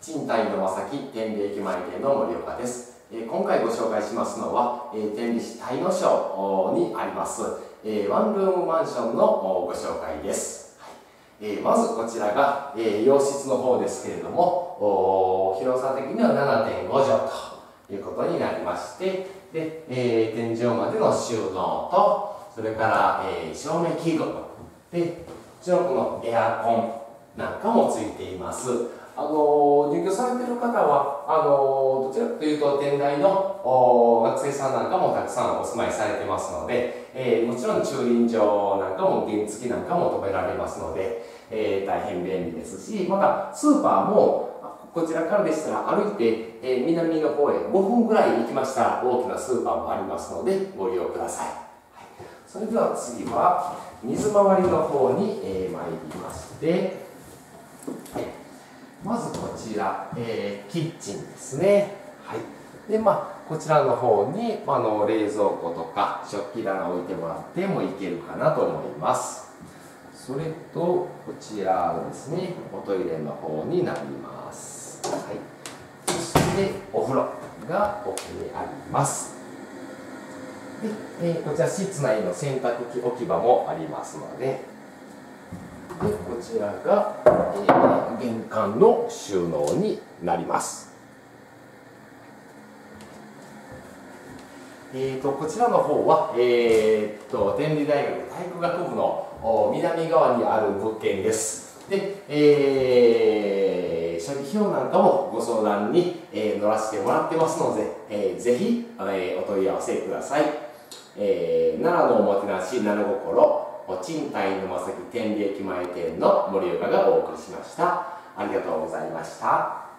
賃貸のまさき天理駅前店の森岡です。今回ご紹介しますのは天理市鯛野町にありますワンルームマンションのご紹介です。まずこちらが洋室の方ですけれども、広さ的には 7.5 畳ということになりまして、で天井までの収納と、それから照明器具で、こちらこのエアコンなんかもついています。入居されている方はどちらかというと店内の学生さんなんかもたくさんお住まいされてますので、もちろん駐輪場なんかも原付なんかも止められますので、大変便利ですし、またスーパーもこちらからでしたら歩いて、南の方へ5分ぐらい行きましたら大きなスーパーもありますのでご利用ください。それでは次は水回りの方に、参りまして、まずこちら、キッチンですね。でこちらの方に、冷蔵庫とか食器棚を置いてもらってもいけるかなと思います。それとこちらですね、おトイレの方になります。そしてお風呂が奥にあります。で、こちら室内の洗濯機置き場もありますので、こちらが、玄関の収納になります。こちらの方は、天理大学体育学部の南側にある物件です。で、処理費用なんかもご相談に、乗らせてもらってますので、ぜひ、お問い合わせください。奈良のおもてなし奈良心賃貸のまさき天理駅前店の森岡がお送りしました。ありがとうございました。